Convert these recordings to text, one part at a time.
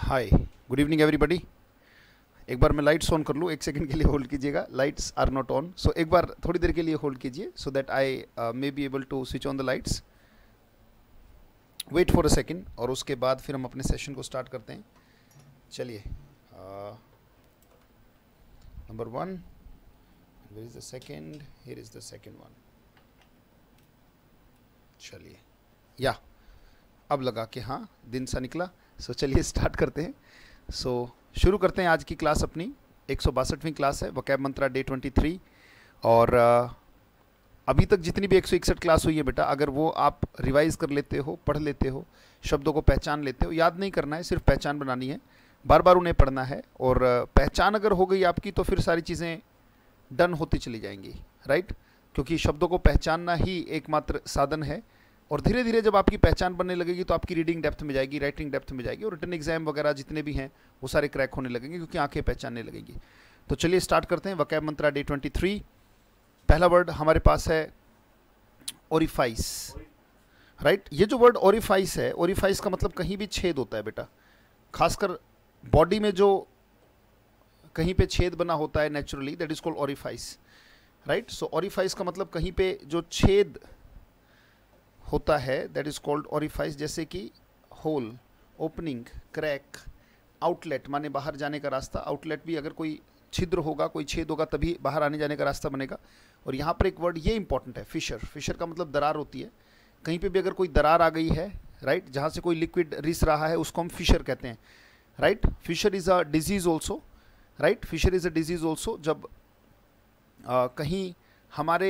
हाय, good evening everybody. एक बार मैं lights on कर लूँ, एक सेकंड के लिए होल्ड कीजिएगा। Lights are not on, so एक बार थोड़ी देर के लिए होल्ड कीजिए so that I may be able to switch on the lights. Wait for a second और उसके बाद फिर हम अपने सेशन को स्टार्ट करते हैं। चलिए, number 1, where is the second, here is the second one. चलिए, या अब लगा कि हाँ दिन सा निकला। सो चलिए स्टार्ट करते हैं। सो शुरू करते हैं आज की क्लास अपनी। 162वीं क्लास है, वोकैब मंत्रा डे 23। और अभी तक जितनी भी 161 क्लास हुई है बेटा, अगर वो आप रिवाइज कर लेते हो, पढ़ लेते हो, शब्दों को पहचान लेते हो, याद नहीं करना है, सिर्फ पहचान बनानी है, बार बार उन्हें पढ़ना है। और पहचान अगर हो गई आपकी तो फिर सारी चीज़ें डन होती चली जाएंगी, राइट? क्योंकि शब्दों को पहचानना ही एकमात्र साधन है। और धीरे धीरे जब आपकी पहचान बनने लगेगी तो आपकी रीडिंग डेप्थ में जाएगी, राइटिंग डेप्थ में जाएगी, और रिटन एग्जाम वगैरह जितने भी हैं वो सारे क्रैक होने लगेंगे क्योंकि आंखें पहचानने लगेंगी। तो चलिए स्टार्ट करते हैं। Vocab mantra day 23। पहला वर्ड हमारे पास है ओरिफाइस, राइट? ये जो वर्ड ओरिफाइस है, ओरिफाइस का मतलब कहीं भी छेद होता है बेटा, खासकर बॉडी में जो कहीं पे छेद बना होता है naturally, that is called orifice, right? So orifice का मतलब कहीं पे जो छेद होता है, दैट इज कॉल्ड ओरिफाइस। जैसे कि होल, ओपनिंग, क्रैक, आउटलेट माने बाहर जाने का रास्ता। आउटलेट भी अगर कोई छिद्र होगा, कोई छेद होगा, तभी बाहर आने जाने का रास्ता बनेगा। और यहाँ पर एक वर्ड ये इंपॉर्टेंट है, फिशर। फिशर का मतलब दरार होती है। कहीं पे भी अगर कोई दरार आ गई है, राइट, जहाँ से कोई लिक्विड रिस रहा है, उसको हम फिशर कहते हैं, right? Fissure is a disease also, right? Fissure is a disease also. जब कहीं हमारे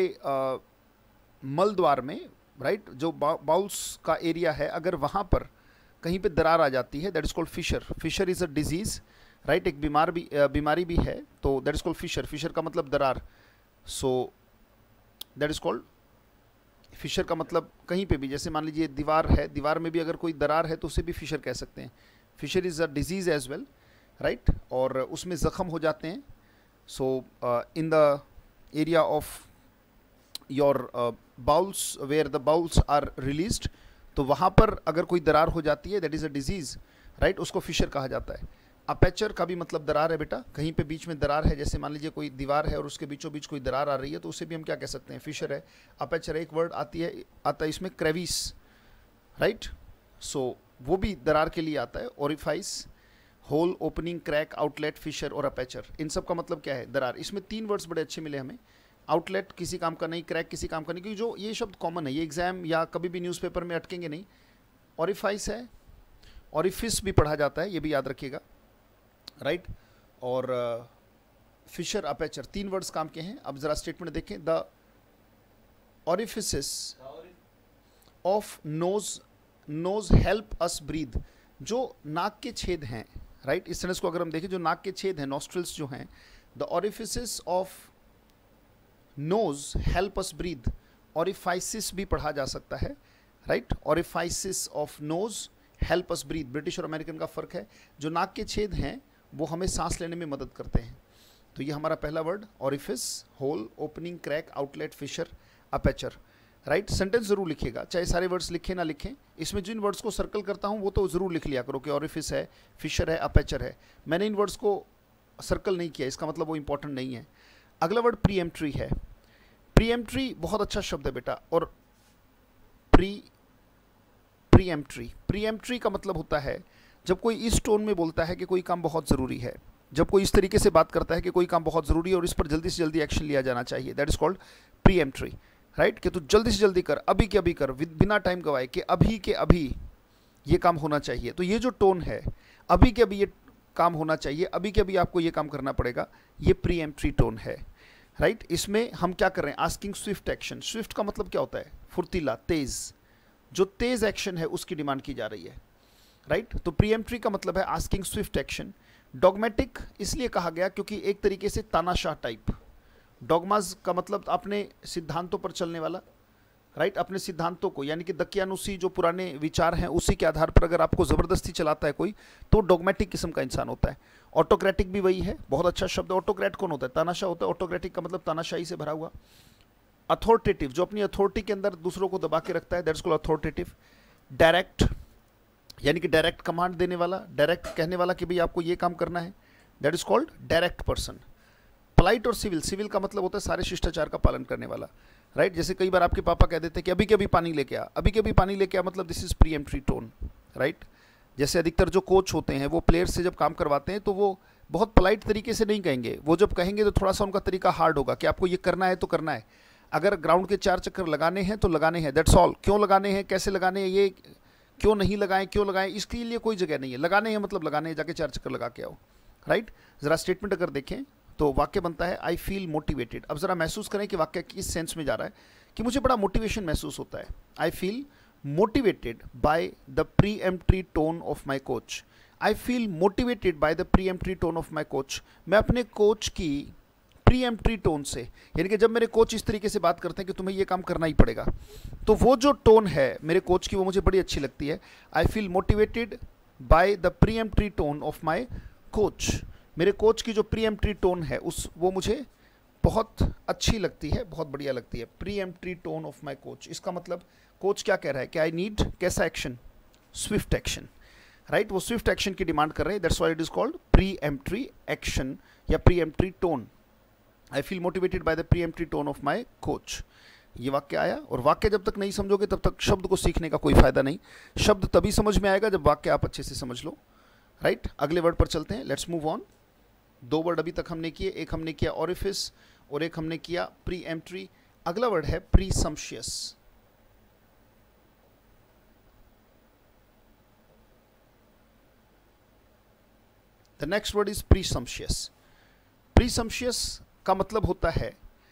मल द्वार में, राइट, जो बाउल्स का एरिया है, अगर वहाँ पर कहीं पे दरार आ जाती है, that is called fissure. Fissure is a disease, right? एक बीमारी भी है, तो that is called fissure. Fissure का मतलब दरार। So that is called fissure का मतलब कहीं पे भी, जैसे मान लीजिए दीवार है, दीवार में भी अगर कोई दरार है तो उसे भी फिशर कह सकते हैं। Fissure is a disease as well, right? और उसमें ज़ख़म हो जाते हैं। So in the area of your bowels where the bowels are released, तो वहाँ पर अगर कोई दरार हो जाती है, that is a disease, right? उसको फिशर कहा जाता है। अपेचर का भी मतलब दरार है बेटा। कहीं पे बीच में दरार है, जैसे मान लीजिए कोई दीवार है और उसके बीचों बीच कोई दरार आ रही है, तो उसे भी हम क्या कह सकते हैं? फिशर है, अपेचर है। एक वर्ड आता है इसमें क्रेविस, राइट? सो वो भी दरार के लिए आता है। Orifice, hole, opening, crack, outlet, fissure और अपेचर, इन सब का मतलब क्या है? दरार। इसमें 3 वर्ड्स बड़े अच्छे मिले हमें। आउटलेट किसी काम का नहीं, क्रैक किसी काम का नहीं, क्योंकि जो ये शब्द कॉमन है, ये एग्जाम या कभी भी न्यूज़पेपर में अटकेंगे नहीं। ऑरिफाइस है, ऑरिफिस भी पढ़ा जाता है, ये भी याद रखिएगा, राइट? और फिशर, अपेचर, 3 वर्ड्स काम के हैं। अब जरा स्टेटमेंट देखें। The orifices of nose help us breathe. जो नाक के छेद हैं, राइट? इस सेंटेंस को अगर हम देखें, जो नाक के छेद हैं, नॉस्ट्रिल्स जो हैं, the orifices of nose help us breathe. Orifices भी पढ़ा जा सकता है, right? Orifices of nose help us breathe. British और अमेरिकन का फ़र्क है। जो नाक के छेद हैं वो हमें सांस लेने में मदद करते हैं। तो ये हमारा पहला word orifice, hole, opening, crack, outlet, fissure, aperture, right? Sentence जरूर लिखिएगा, चाहे सारे वर्ड्स लिखें ना लिखें। इसमें जिन वर्ड्स को सर्कल करता हूँ वो तो ज़रूर लिख लिया करो कि ऑरिफिस है, फिशर है, अपेचर है। मैंने इन वर्ड्स को सर्कल नहीं किया, इसका मतलब वो इंपॉर्टेंट नहीं है। अगला वर्ड प्रीएम्प्टरी है। प्रीएम्प्टरी बहुत अच्छा शब्द है बेटा। और प्रीएम्प्टरी का मतलब होता है जब कोई इस टोन में बोलता है कि कोई काम बहुत ज़रूरी है, जब कोई इस तरीके से बात करता है कि कोई काम बहुत ज़रूरी है और इस पर जल्दी से जल्दी एक्शन लिया जाना चाहिए, that is called peremptory, right? कि तू जल्दी से जल्दी कर, अभी के अभी कर, बिना टाइम गवाए, कि अभी के अभी ये काम होना चाहिए। तो ये जो टोन है, अभी के अभी ये काम होना चाहिए, अभी के अभी आपको ये काम करना पड़ेगा, ये प्रीएम्प्टरी टोन है, राइट? इसमें हम क्या कर रहे हैं? Asking Swift action. स्विफ्ट का मतलब क्या होता है? फुर्तीला, तेज। जो तेज एक्शन है उसकी डिमांड की जा रही है, राइट? तो प्रीएम्प्टरी का मतलब है आस्किंग स्विफ्ट एक्शन। डॉगमेटिक इसलिए कहा गया क्योंकि एक तरीके से तानाशाह टाइप। डॉगमाज का मतलब अपने सिद्धांतों पर चलने वाला, राइट? अपने सिद्धांतों को, यानी कि दकियानुसी जो पुराने विचार हैं उसी के आधार पर अगर आपको ज़बरदस्ती चलाता है कोई, तो डॉगमेटिक किस्म का इंसान होता है। ऑटोक्रेटिक भी वही है, बहुत अच्छा शब्द। ऑटोक्रेट कौन होता है? तानाशाह होता है। ऑटोक्रेटिक का मतलब तानाशाही से भरा हुआ। अथॉरिटेटिव, जो अपनी अथॉरिटी के अंदर दूसरों को दबा के रखता है, दैट्स कॉल्ड अथॉरिटेटिव। डायरेक्ट, यानी कि डायरेक्ट कमांड देने वाला, डायरेक्ट कहने वाला कि भाई आपको ये काम करना है, that is called direct person. Polite और सिविल, सिविल का मतलब होता है सारे शिष्टाचार का पालन करने वाला, राइट। जैसे कई बार आपके पापा कह देते हैं कि अभी के अभी पानी लेके आ, अभी के अभी पानी लेके आ, मतलब this is peremptory tone, right. जैसे अधिकतर जो कोच होते हैं वो प्लेयर्स से जब काम करवाते हैं तो वो बहुत पोलाइट तरीके से नहीं कहेंगे, वो जब कहेंगे तो थोड़ा सा उनका तरीका हार्ड होगा कि आपको ये करना है तो करना है, अगर ग्राउंड के 4 चक्कर लगाने हैं तो लगाने हैं, दैट्स ऑल। क्यों लगाने हैं, कैसे लगाने हैं, ये क्यों नहीं लगाएं, क्यों लगाएं, इसके लिए कोई जगह नहीं है। लगाने हैं मतलब लगाने हैं, जाके 4 चक्कर लगा के आओ, राइट। ज़रा स्टेटमेंट अगर देखें तो वाक्य बनता है आई फील मोटिवेटेड। अब ज़रा महसूस करें कि वाक्य किस सेंस में जा रहा है, कि मुझे बड़ा मोटिवेशन महसूस होता है। I feel motivated by the peremptory tone of my coach. I feel motivated by the peremptory tone of my coach. मैं अपने कोच की प्रीएम्प्टरी टोन से, यानी कि जब मेरे कोच इस तरीके से बात करते हैं कि तुम्हें ये काम करना ही पड़ेगा, तो वो जो टोन है मेरे कोच की वो मुझे बड़ी अच्छी लगती है। I feel motivated by the peremptory tone of my coach. मेरे कोच की जो प्रीएम्प्टरी टोन है वो मुझे बहुत अच्छी लगती है, बहुत बढ़िया लगती है। Peremptory tone of my coach, इसका मतलब कोच क्या कह रहा है कि आई नीड कैसा एक्शन, स्विफ्ट एक्शन, राइट। वो स्विफ्ट एक्शन की डिमांड कर रहे हैं, that's why it is called peremptory action या peremptory tone. I feel motivated by the peremptory tone of my coach. ये वाक्य आया, और वाक्य जब तक नहीं समझोगे तब तक शब्द को सीखने का कोई फायदा नहीं। शब्द तभी समझ में आएगा जब वाक्य आप अच्छे से समझ लो, राइट। अगले वर्ड पर चलते हैं, लेट्स मूव ऑन। 2 वर्ड अभी तक हमने किए, एक हमने किया ऑरिफिस और एक हमने किया प्रीएम्प्टरी। अगला वर्ड है presumptuous. The next word is presumptuous. Presumptuous का मतलब होता है,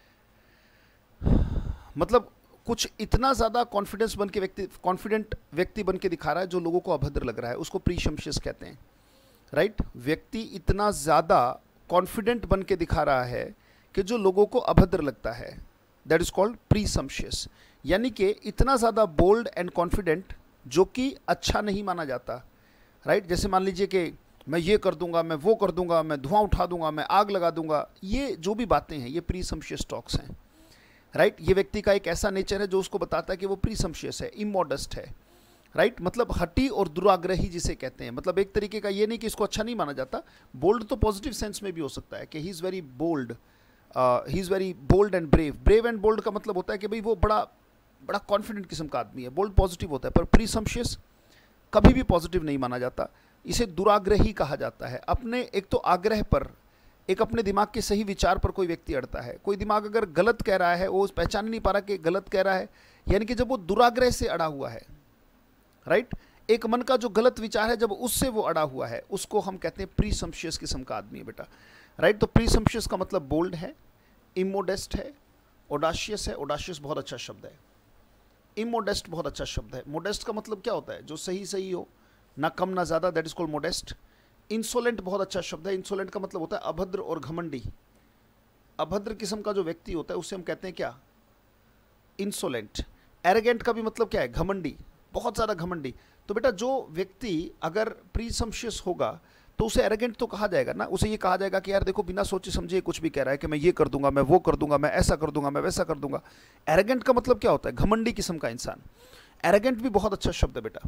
मतलब कुछ इतना ज़्यादा कॉन्फिडेंस बन के कॉन्फिडेंट व्यक्ति बन के दिखा रहा है जो लोगों को अभद्र लग रहा है, उसको प्रीसम्प्शियस कहते हैं, राइट। व्यक्ति इतना ज़्यादा कॉन्फिडेंट बन के दिखा रहा है कि जो लोगों को अभद्र लगता है, दैट इज कॉल्ड प्रीसम्प्शियस। यानी कि इतना ज़्यादा बोल्ड एंड कॉन्फिडेंट जो कि अच्छा नहीं माना जाता, राइट। जैसे मान लीजिए कि मैं ये कर दूंगा, मैं वो कर दूंगा, मैं धुआं उठा दूंगा, मैं आग लगा दूंगा, ये जो भी बातें हैं ये प्रीसम्प्शियस टॉक्स हैं, राइट। ये व्यक्ति का एक ऐसा नेचर है जो उसको बताता है कि वो प्रीसम्प्शियस है, इमोडेस्ट है, राइट। मतलब हठी और दुराग्रही जिसे कहते हैं, मतलब एक तरीके का ये नहीं कि इसको अच्छा नहीं माना जाता। बोल्ड तो पॉजिटिव सेंस में भी हो सकता है कि he is very bold, he is very bold and brave. Brave and bold का मतलब होता है कि भाई वो बड़ा कॉन्फिडेंट किस्म का आदमी है। बोल्ड पॉजिटिव होता है, पर प्रीसम्प्शियस कभी भी पॉजिटिव नहीं माना जाता। इसे दुराग्रही कहा जाता है। अपने एक तो आग्रह पर, एक अपने दिमाग के सही विचार पर कोई व्यक्ति अड़ता है। कोई दिमाग अगर गलत कह रहा है, वो पहचान नहीं पा रहा कि गलत कह रहा है, यानी कि जब वो दुराग्रह से अड़ा हुआ है, राइट। एक मन का जो गलत विचार है जब उससे वो अड़ा हुआ है, उसको हम कहते हैं प्रीसम्प्शियस किस्म का आदमी है बेटा, राइट। तो प्रीसम्प्शियस का मतलब बोल्ड है, इमोडेस्ट है, ओडाशियस है। ओडाशियस बहुत अच्छा शब्द है, इमोडेस्ट बहुत अच्छा शब्द है। मोडेस्ट का मतलब क्या होता है, जो सही सही हो, ना कम ना ज़्यादा, that is called modest. Insolent बहुत अच्छा शब्द है। इंसोलेंट का मतलब होता है अभद्र और घमंडी। अभद्र किस्म का जो व्यक्ति होता है उससे हम कहते हैं क्या, इंसोलेंट। एरोगेंट का भी मतलब क्या है, घमंडी, बहुत ज़्यादा घमंडी। तो बेटा जो व्यक्ति अगर प्रीसम्प्शियस होगा तो उसे एरोगेंट तो कहा जाएगा ना, उसे ये कहा जाएगा कि यार देखो बिना सोचे समझे कुछ भी कह रहा है कि मैं ये कर दूंगा, मैं वो कर दूंगा, मैं ऐसा कर दूंगा, मैं वैसा कर दूंगा। एरोगेंट का मतलब क्या होता है, घमंडी किस्म का इंसान। एरोगेंट भी बहुत अच्छा शब्द है बेटा।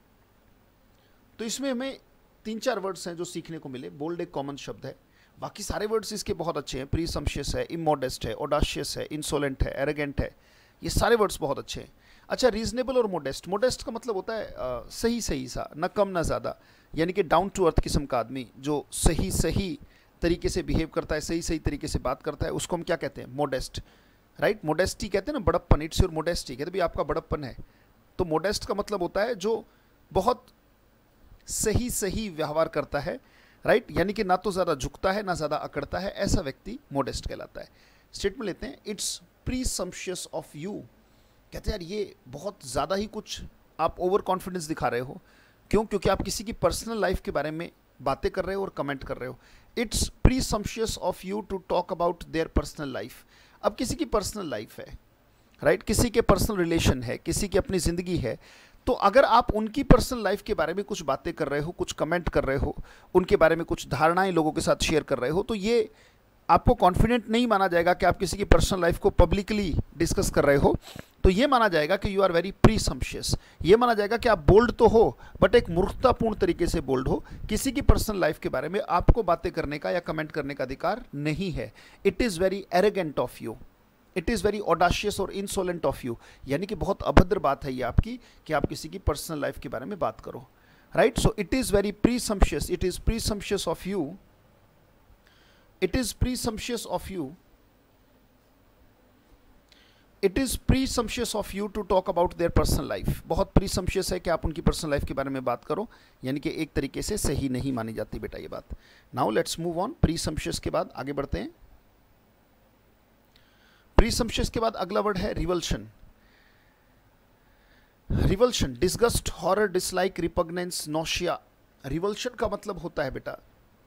तो इसमें हमें 3-4 वर्ड्स हैं जो सीखने को मिले। बोल्ड एक कॉमन शब्द है, बाकी सारे वर्ड्स इसके बहुत अच्छे हैं। प्रीसम्प्शियस है, इमोडेस्ट है, ओडाशियस है, इंसोलेंट है, एरोगेंट है, ये सारे वर्ड्स बहुत अच्छे हैं। अच्छा, रीजनेबल और मोडेस्ट। मोडेस्ट का मतलब होता है सही सही सा, ना कम ना ज़्यादा, यानी कि डाउन टू अर्थ किस्म का आदमी जो सही सही तरीके से बिहेव करता है, सही सही तरीके से बात करता है, उसको हम क्या कहते हैं, मोडेस्ट, राइट। मोडेस्टी कहते हैं ना, बड़प्पन, इट्स योर मोडेस्टी, कहते भाई आपका बड़प्पन है। तो मोडेस्ट का मतलब होता है जो बहुत सही सही व्यवहार करता है, राइट, यानी कि ना तो ज़्यादा झुकता है ना ज़्यादा अकड़ता है, ऐसा व्यक्ति मोडेस्ट कहलाता है। स्टेटमेंट लेते हैं, इट्स प्रीसम्प्शियस ऑफ यू। कहते हैं यार ये बहुत ज़्यादा ही कुछ आप ओवर कॉन्फिडेंस दिखा रहे हो। क्यों? क्योंकि आप किसी की पर्सनल लाइफ के बारे में बातें कर रहे हो और कमेंट कर रहे हो। It's presumptuous of you to talk about their personal life. अब किसी की पर्सनल लाइफ है, राइट, किसी के पर्सनल रिलेशन है, किसी की अपनी ज़िंदगी है, तो अगर आप उनकी पर्सनल लाइफ के बारे में कुछ बातें कर रहे हो, कुछ कमेंट कर रहे हो, उनके बारे में कुछ धारणाएं लोगों के साथ शेयर कर रहे हो, तो ये आपको कॉन्फिडेंट नहीं माना जाएगा कि आप किसी की पर्सनल लाइफ को पब्लिकली डिस्कस कर रहे हो, तो ये माना जाएगा कि यू आर वेरी प्रीसम्पशियस। ये माना जाएगा कि आप बोल्ड तो हो बट एक मूर्खतापूर्ण तरीके से बोल्ड हो। किसी की पर्सनल लाइफ के बारे में आपको बातें करने का या कमेंट करने का अधिकार नहीं है। It is very arrogant of you, it is very audacious और इंसोलेंट ऑफ यू, यानी कि बहुत अभद्र बात है ये आपकी कि आप किसी की पर्सनल लाइफ के बारे में बात करो, right. So it is very presumptuous, it is presumptuous of you, it is presumptuous of you, it is presumptuous of you to talk about their personal life। बहुत presumptuous है कि आप उनकी पर्सनल लाइफ के बारे में बात करो, यानी कि एक तरीके से सही नहीं मानी जाती बेटा ये बात। Now let's move on. presumptuous के बाद आगे बढ़ते हैं। presumptuous के बाद अगला वर्ड है revulsion. Revulsion, disgust, horror, dislike, repugnance, nausea. Revulsion का मतलब होता है बेटा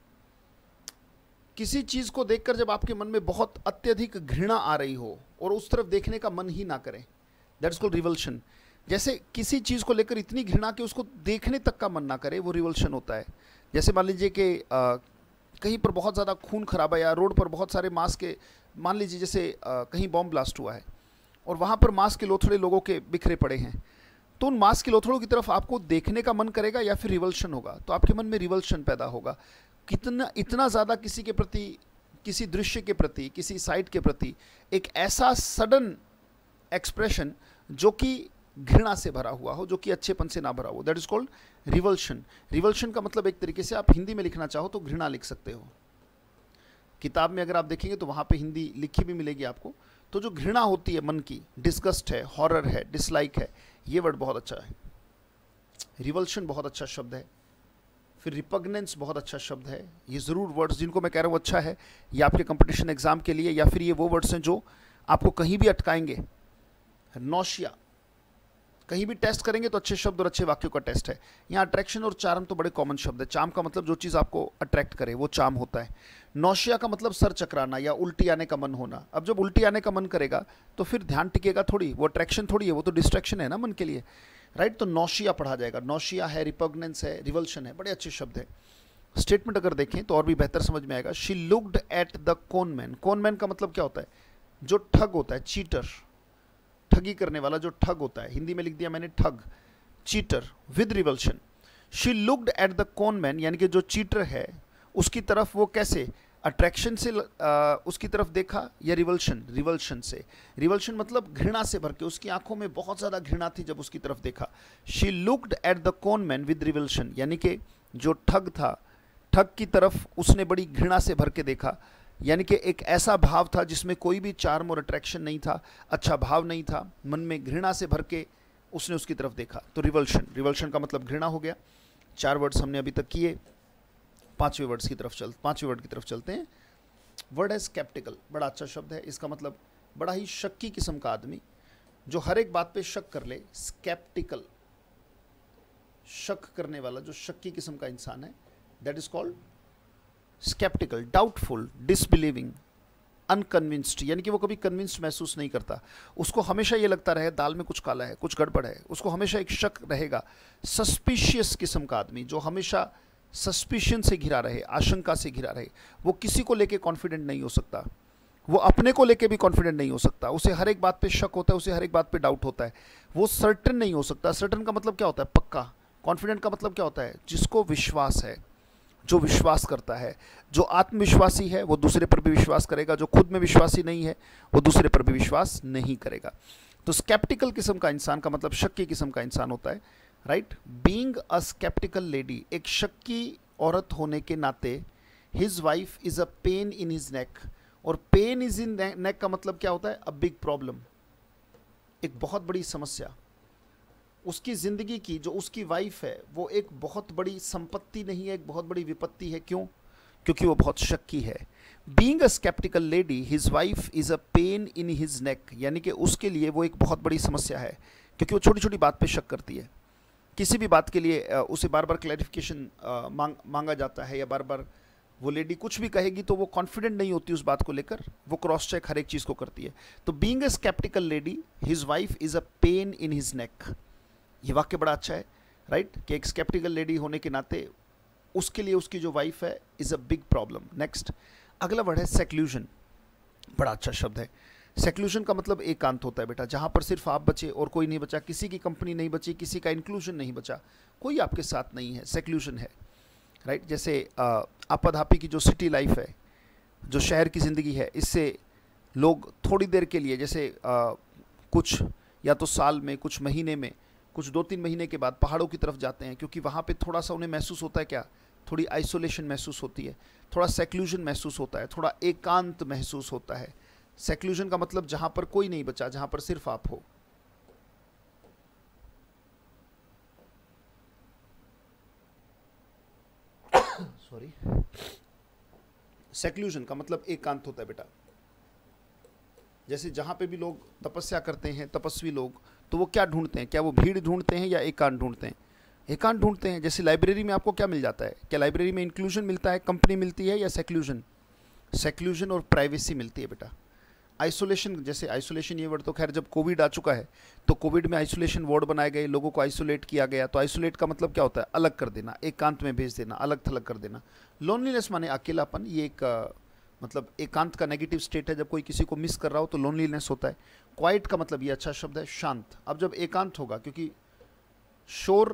किसी चीज को देखकर जब आपके मन में बहुत अत्यधिक घृणा आ रही हो और उस तरफ देखने का मन ही ना करे, दैट्स कॉल्ड रिवल्शन। जैसे किसी चीज को लेकर इतनी घृणा कि उसको देखने तक का मन ना करे, वो रिवल्शन होता है। जैसे मान लीजिए कि कहीं पर बहुत ज़्यादा खून खराबा या रोड पर बहुत सारे मांस के, मान लीजिए जैसे कहीं बॉम्ब ब्लास्ट हुआ है और वहाँ पर मांस के लोथड़े लोगों के बिखरे पड़े हैं, तो उन मांस के लोथड़ों की तरफ आपको देखने का मन करेगा या फिर रिवल्शन होगा? तो आपके मन में रिवल्शन पैदा होगा। कितना इतना ज़्यादा किसी के प्रति, किसी दृश्य के प्रति, किसी साइट के प्रति एक ऐसा सडन एक्सप्रेशन जो कि घृणा से भरा हुआ हो, जो कि अच्छेपन से ना भरा हो, that is called revulsion. Revulsion का मतलब एक तरीके से आप हिंदी में लिखना चाहो तो घृणा लिख सकते हो। किताब में अगर आप देखेंगे तो वहाँ पे हिंदी लिखी भी मिलेगी आपको। तो जो घृणा होती है मन की, डिस्गस्ट है, हॉरर है, डिसलाइक है, ये वर्ड बहुत अच्छा है। रिवल्शन बहुत अच्छा शब्द है। फिर रिपग्नेंस बहुत अच्छा शब्द है। ये ज़रूर वर्ड्स जिनको मैं कह रहा हूँ अच्छा है, ये आपके कंपटीशन एग्जाम के लिए, या फिर ये वो वर्ड्स हैं जो आपको कहीं भी अटकाएंगे। नौशिया, कहीं भी टेस्ट करेंगे तो अच्छे शब्द और अच्छे वाक्यों का टेस्ट है। यहाँ अट्रैक्शन और चार्म तो बड़े कॉमन शब्द है। चार्म का मतलब जो चीज़ आपको अट्रैक्ट करे वो चार्म होता है। नौशिया का मतलब सर चकराना या उल्टी आने का मन होना। अब जब उल्टी आने का मन करेगा तो फिर ध्यान टिकेगा थोड़ी, वो अट्रैक्शन थोड़ी है, वो तो डिस्ट्रैक्शन है ना मन के लिए, राइट। तो नौशिया पढ़ा जाएगा। नौशिया है, रिपग्नेंस है, रिवल्शन है, बड़े अच्छे शब्द है। स्टेटमेंट अगर देखें तो और भी बेहतर समझ में आएगा। She looked at the conman. Conman का मतलब क्या होता है? जो ठग होता है, चीटर, ठगी करने वाला जो ठग होता है। हिंदी में लिख दिया मैंने ठग, cheater with revulsion. She looked at the conman, यानी कि जो चीटर है उसकी तरफ वो कैसे, अट्रैक्शन से उसकी तरफ देखा या रिवल्शन, रिवल्शन से। रिवल्शन मतलब घृणा से भर के, उसकी आंखों में बहुत ज़्यादा घृणा थी जब उसकी तरफ देखा। She looked at the conman with revulsion, यानी कि जो ठग था, ठग की तरफ उसने बड़ी घृणा से भर के देखा, यानी कि एक ऐसा भाव था जिसमें कोई भी चार्म और अट्रैक्शन नहीं था, अच्छा भाव नहीं था, मन में घृणा से भर के उसने उसकी तरफ देखा। तो रिवल्शन, रिवल्शन का मतलब घृणा हो गया। 4 वर्ड्स हमने अभी तक किए। पांचवें वर्ड की तरफ चलते हैं। वर्ड है स्केप्टिकल, बड़ा अच्छा शब्द है। इसका मतलब बड़ा ही शक्की किस्म का आदमी, जो हर एक बात पे शक कर ले। स्केप्टिकल, शक करने वाला, जो शक्की किस्म का इंसान है, that is called sceptical. Doubtful, disbelieving, unconvinced, यानी कि वो कभी कन्विंस्ड महसूस नहीं करता। उसको हमेशा ये लगता रहे दाल में कुछ काला है, कुछ गड़बड़ है, उसको हमेशा एक शक रहेगा। सस्पिशियस किस्म का आदमी, जो हमेशा सस्पिशन से घिरा रहे, आशंका से घिरा रहे। वो किसी को लेके कॉन्फिडेंट नहीं हो सकता, वो अपने को लेके भी कॉन्फिडेंट नहीं हो सकता। उसे हर एक बात पे शक होता है, उसे हर एक बात पे डाउट होता है। वो सर्टन नहीं हो सकता। सर्टन का मतलब क्या होता है? पक्का। कॉन्फिडेंट का मतलब क्या होता है? जिसको विश्वास है, जो विश्वास करता है। जो आत्मविश्वासी है वो दूसरे पर भी विश्वास करेगा, जो खुद में विश्वासी नहीं है वो दूसरे पर भी विश्वास नहीं करेगा। तो स्केप्टिकल किस्म का इंसान का मतलब शक्की किस्म का इंसान होता है, right. Being a sceptical lady, एक शक्की औरत होने के नाते, his wife is a pain in his neck. और पेन इज इन नेक का मतलब क्या होता है? अ बिग प्रॉब्लम, एक बहुत बड़ी समस्या। उसकी ज़िंदगी की जो उसकी वाइफ है वो एक बहुत बड़ी संपत्ति नहीं है, एक बहुत बड़ी विपत्ति है। क्यों? क्योंकि वो बहुत शक्की है। Being a sceptical lady, his wife is a pain in his neck, यानी कि उसके लिए वो एक बहुत बड़ी समस्या है, क्योंकि वो छोटी छोटी बात पे शक करती है। किसी भी बात के लिए उसे बार बार क्लैरिफिकेशन मांगा जाता है, या बार बार वो लेडी कुछ भी कहेगी तो वो कॉन्फिडेंट नहीं होती उस बात को लेकर, वो क्रॉस चेक हर एक चीज़ को करती है। तो being a sceptical lady, his wife is a pain in his neck, ये वाक्य बड़ा अच्छा है, राइट। कि एक स्केप्टिकल लेडी होने के नाते उसके लिए उसकी जो वाइफ है is a big problem. Next, अगला वर्ड है सेक्लूजन। बड़ा अच्छा शब्द है। सेक्लूजन का मतलब एकांत होता है बेटा, जहां पर सिर्फ आप बचे और कोई नहीं बचा, किसी की कंपनी नहीं बची, किसी का इंक्लूजन नहीं बचा, कोई आपके साथ नहीं है, सेक्लूजन है। राइट, जैसे आपाधापी की जो सिटी लाइफ है, जो शहर की ज़िंदगी है, इससे लोग थोड़ी देर के लिए, जैसे कुछ या तो साल में, कुछ महीने में, कुछ 2-3 महीने के बाद पहाड़ों की तरफ जाते हैं, क्योंकि वहाँ पे थोड़ा सा उन्हें महसूस होता है, क्या, थोड़ी आइसोलेशन महसूस होती है, थोड़ा सेक्लूजन महसूस होता है, थोड़ा एकांत महसूस होता है। सेक्लूजन का मतलब जहाँ पर कोई नहीं बचा, जहाँ पर सिर्फ आप हो। सॉरी, सेक्लूजन का मतलब एकांत होता है बेटा। जैसे जहाँ पे भी लोग तपस्या करते हैं, तपस्वी लोग, तो वो क्या ढूंढते हैं, क्या वो भीड़ ढूंढते हैं या एकांत ढूंढते हैं? एकांत ढूंढते हैं। जैसे लाइब्रेरी में आपको क्या मिल जाता है, क्या लाइब्रेरी में इंक्लूजन मिलता है, कंपनी मिलती है, या सेक्लूजन? सेक्लूजन और प्राइवेसी मिलती है बेटा। आइसोलेशन, जैसे आइसोलेशन ये वर्ड तो खैर जब कोविड आ चुका है तो कोविड में आइसोलेशन वार्ड बनाए गए, लोगों को आइसोलेट किया गया। तो आइसोलेट का मतलब क्या होता है, अलग कर देना, एकांत में भेज देना, अलग थलग कर देना। लोनलीनेस माने अकेलापन, ये एक मतलब एकांत का नेगेटिव स्टेट है। जब कोई किसी को मिस कर रहा हो तो लोनलीनेस होता है। क्वाइट का मतलब ये अच्छा शब्द है, शांत। अब जब एकांत होगा, क्योंकि शोर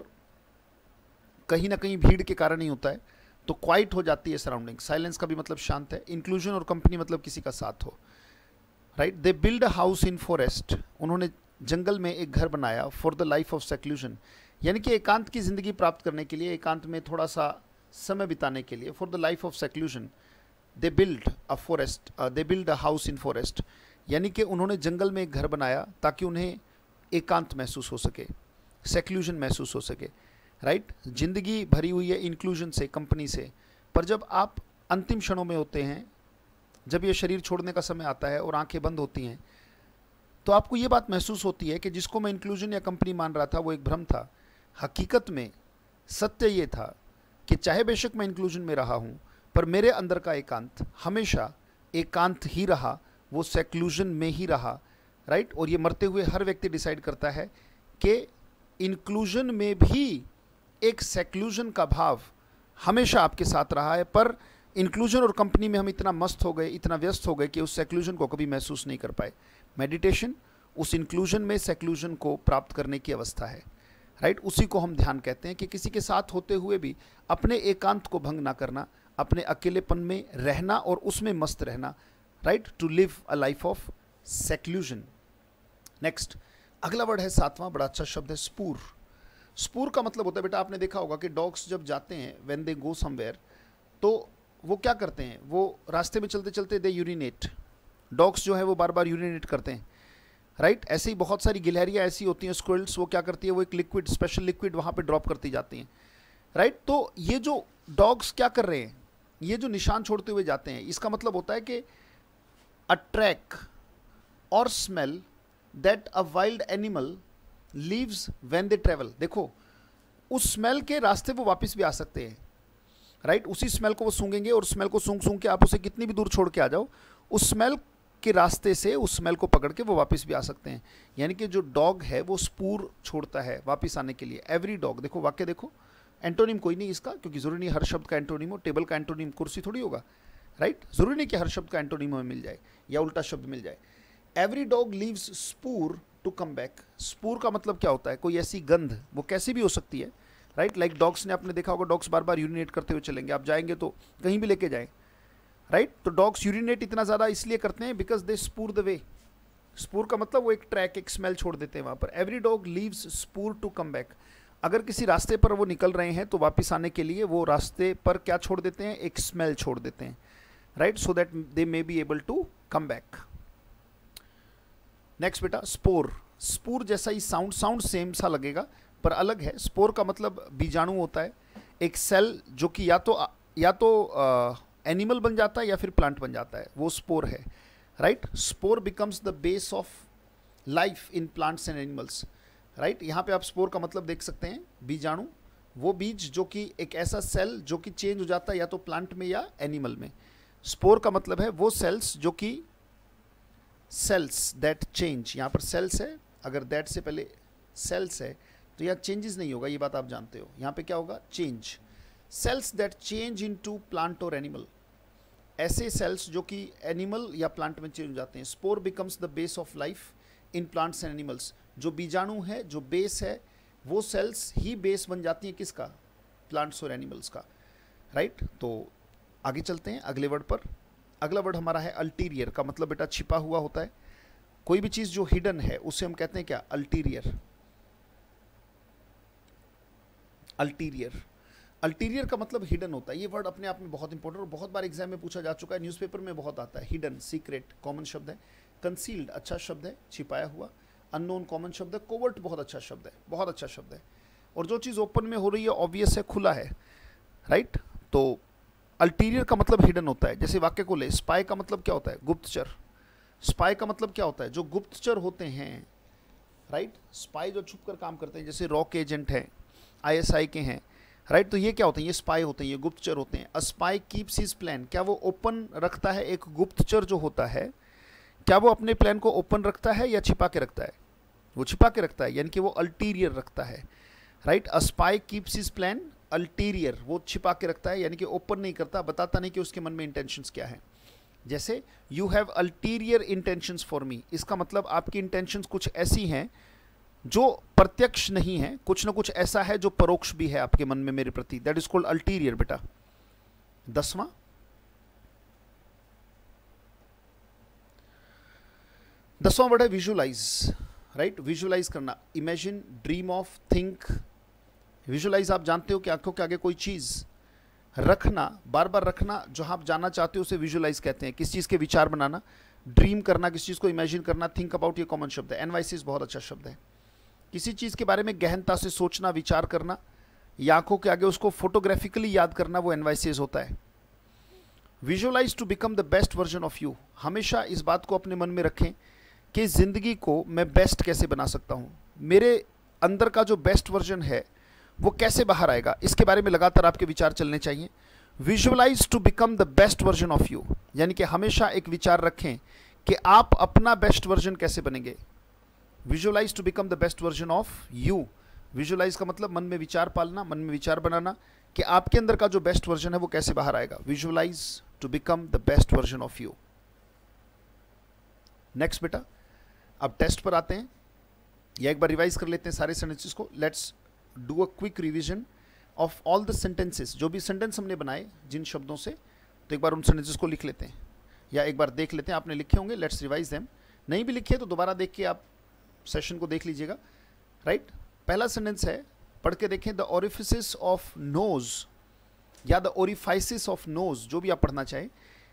कहीं ना कहीं भीड़ के कारण ही होता है, तो क्वाइट हो जाती है सराउंडिंग। साइलेंस का भी मतलब शांत है। इंक्लूजन और कंपनी मतलब किसी का साथ हो। Right, they build a house in forest, उन्होंने जंगल में एक घर बनाया, for the life of seclusion, यानी कि एकांत की ज़िंदगी प्राप्त करने के लिए, एकांत में थोड़ा सा समय बिताने के लिए, for the life of seclusion they build a forest, they build a house in forest, यानी कि उन्होंने जंगल में एक घर बनाया ताकि उन्हें एकांत महसूस हो सके, सेक्लूजन महसूस हो सके। राइट, जिंदगी भरी हुई है इंक्लूजन से, कंपनी से, पर जब आप अंतिम क्षणों में होते हैं, जब ये शरीर छोड़ने का समय आता है और आंखें बंद होती हैं, तो आपको ये बात महसूस होती है कि जिसको मैं इंक्लूजन या कंपनी मान रहा था वो एक भ्रम था। हकीकत में सत्य ये था कि चाहे बेशक मैं इंक्लूजन में रहा हूँ, पर मेरे अंदर का एकांत हमेशा एकांत ही रहा, वो सेक्लूजन में ही रहा। राइट, और ये मरते हुए हर व्यक्ति डिसाइड करता है कि इंक्लूजन में भी एक सेक्लूजन का भाव हमेशा आपके साथ रहा है, पर इंक्लूजन और कंपनी में हम इतना मस्त हो गए, इतना व्यस्त हो गए कि उस सेक्लूजन को कभी महसूस नहीं कर पाए। मेडिटेशन उस इंक्लूजन में सेक्लूजन को प्राप्त करने की अवस्था है। राइट, उसी को हम ध्यान कहते हैं, कि किसी के साथ होते हुए भी अपने एकांत को भंग ना करना, अपने अकेलेपन में रहना और उसमें मस्त रहना। Right, to live a life of seclusion. Next, अगला वर्ड है 7वां, बड़ा अच्छा शब्द है, स्पूर। स्पूर का मतलब होता है बेटा, आपने देखा होगा कि डॉग्स जब जाते हैं, व्हेन दे गो समवेयर, तो वो क्या करते हैं, वो रास्ते में चलते चलते दे यूरिनेट। डॉग्स जो है वो बार बार यूरिनेट करते हैं। राइट, ऐसे ही बहुत सारी गिलहरियाँ ऐसी होती हैं, स्क्विरल्स, वो क्या करती है, वो एक लिक्विड, स्पेशल लिक्विड वहाँ पे ड्रॉप करती जाती हैं। राइट, तो ये जो डॉग्स क्या कर रहे हैं, ये जो निशान छोड़ते हुए जाते हैं, इसका मतलब होता है कि अ ट्रैक और smell that a wild animal leaves when they travel. देखो, उस स्मेल के रास्ते वो वापस भी आ सकते हैं। राइट, उसी स्मेल को वो सूंघेंगे, और स्मेल को सूंघ सूंघ के आप उसे कितनी भी दूर छोड़ के आ जाओ, उस स्मेल के रास्ते से उस स्मेल को पकड़ के वो वापस भी आ सकते हैं। यानी कि जो डॉग है वो स्पूर छोड़ता है वापस आने के लिए। एवरी डॉग, देखो वाक्य देखो, एंटोनिम कोई नहीं इसका, क्योंकि जरूरी नहीं हर शब्द का एंटोनिम हो। टेबल का एंटोनिम कुर्सी थोड़ी होगा। राइट, जरूरी नहीं कि हर शब्द का एंटोनिम हमें मिल जाए या उल्टा शब्द मिल जाए। Every dog leaves spoor to come back. Spoor का मतलब क्या होता है, कोई ऐसी गंध, वो कैसी भी हो सकती है। राइट, लाइक डॉग्स ने, आपने देखा होगा डॉग्स बार बार यूरिनेट करते हुए चलेंगे, आप जाएंगे तो कहीं भी लेके जाएं। राइट, तो डॉग्स यूरिनेट इतना ज़्यादा इसलिए करते हैं बिकॉज दे स्पूर द वे। स्पूर का मतलब वो एक ट्रैक, एक स्मेल छोड़ देते हैं वहाँ पर। Every dog leaves spoor to come back. अगर किसी रास्ते पर वो निकल रहे हैं तो वापस आने के लिए वो रास्ते पर क्या छोड़ देते हैं, एक स्मेल छोड़ देते हैं। Right, so that they may be able to come back. Next बेटा, स्पोर। स्पूर जैसा ही साउंड सेम सा लगेगा पर अलग है। स्पोर का मतलब बीजाणु होता है, एक सेल जो कि या तो एनिमल बन जाता है या फिर प्लांट बन जाता है, वो स्पोर है। Right, spore becomes the base of life in plants and animals. Right, यहाँ पे आप स्पोर का मतलब देख सकते हैं, बीजाणु, वो बीज जो कि एक ऐसा सेल जो कि चेंज हो जाता है या तो प्लांट में या एनिमल में। स्पोर का मतलब है वो सेल्स जो कि सेल्स दैट चेंज, यहाँ पर सेल्स है, अगर दैट से पहले सेल्स है तो यहाँ चेंजेस नहीं होगा, ये बात आप जानते हो। यहाँ पे क्या होगा, change. Cells that change into plant और एनिमल। ऐसे सेल्स जो कि एनिमल या प्लांट में चेंज हो जाते हैं। Spore becomes the base of life in plants and animals. जो बीजाणु है, जो बेस है, वो सेल्स ही बेस बन जाती हैं किसका? प्लांट्स और एनिमल्स का, राइट। तो आगे चलते हैं अगले वर्ड पर। अगला वर्ड हमारा है अल्टीरियर, का मतलब बेटा छिपा हुआ होता है। कोई भी चीज जो हिडन है उसे हम कहते हैं क्या? अल्टीरियर। अल्टीरियर, अल्टीरियर का मतलब हिडन होता है। ये वर्ड अपने आप में बहुत इंपॉर्टेंट और बहुत बार एग्जाम में पूछा जा चुका है, न्यूज़पेपर में बहुत आता है। हिडन, सीक्रेट कॉमन शब्द है। कंसील्ड अच्छा शब्द है, छिपाया हुआ। अननोन कॉमन शब्द है। कोवर्ट बहुत अच्छा शब्द है, बहुत अच्छा शब्द है। और जो चीज़ ओपन में हो रही है ऑब्वियस है, खुला है, राइट। तो अल्टीरियर का मतलब हिडन होता है। जैसे वाक्य को ले, स्पाई का मतलब क्या होता है? गुप्तचर। स्पाई का मतलब क्या होता है? जो गुप्तचर होते हैं, राइट। स्पाई जो छुप कर काम करते हैं, जैसे रॉक एजेंट हैं, आईएसआई के हैं, राइट। तो ये क्या होते हैं? ये स्पाई होते हैं, ये गुप्तचर होते हैं। A spy keeps his plan, क्या वो ओपन रखता है? एक गुप्तचर जो होता है, क्या वो अपने प्लान को ओपन रखता है या छिपा के रखता है? वो छिपा के रखता है, यानी कि वो अल्टीरियर रखता है, right. A spy keeps his plan ulterior, वो छिपा के रखता है, यानी कि ओपन नहीं करता, बताता नहीं कि उसके मन में इंटेंशंस क्या है। जैसे you have ulterior intentions for me, इसका मतलब आपकी इंटेंशंस कुछ ऐसी हैं जो प्रत्यक्ष नहीं है, कुछ ना कुछ ऐसा है जो परोक्ष भी है आपके मन में मेरे प्रति। दैट इज कॉल्ड अल्टीरियर बेटा। 10वां वर्ड है विजुअलाइज, राइट। विजुअलाइज करना, imagine, dream of, think. Visualise आप जानते हो कि आंखों के आगे कोई चीज रखना, बार बार रखना, जो आप जानना चाहते हो उसे विजुअलाइज कहते हैं। किस चीज के विचार बनाना, ड्रीम करना, किस चीज को इमेजिन करना, थिंक अबाउट, ये कॉमन शब्द है। एनवाइसिस बहुत अच्छा शब्द है। किसी चीज के बारे में गहनता से सोचना, विचार करना, या आंखों के आगे उसको फोटोग्राफिकली याद करना, वो एनवाइसिस होता है। Visualise to become the best version of you, हमेशा इस बात को अपने मन में रखें कि जिंदगी को मैं बेस्ट कैसे बना सकता हूं, मेरे अंदर का जो बेस्ट वर्जन है वो कैसे बाहर आएगा, इसके बारे में लगातार आपके विचार चलने चाहिए। Visualise to become the best version of you, यानी कि हमेशा एक विचार रखें कि आप अपना बेस्ट वर्जन कैसे बनेंगे। Visualise to become the best version of you. Visualise का मतलब मन में विचार पालना, मन में विचार बनाना कि आपके अंदर का जो बेस्ट वर्जन है वो कैसे बाहर आएगा। Visualise to become the best version of you. Next बेटा, अब टेस्ट पर आते हैं, या एक बार रिवाइज कर लेते हैं सारे सेंटेंसेस को। Let's do a quick revision of all the sentences, जो भी सेंटेंस हमने बनाए जिन शब्दों से, तो एक बार उन सेंटेंसेस को लिख लेते हैं या एक बार देख लेते हैं। आपने लिखे होंगे, लेट्स रिवाइज देम। नहीं भी लिखे तो दोबारा देख के आप सेशन को देख लीजिएगा, राइट। पहला सेंटेंस है, पढ़ के देखें। द ओरिफिसिस ऑफ नोज या द ओरिफाइसिस ऑफ नोज, जो भी आप पढ़ना चाहें।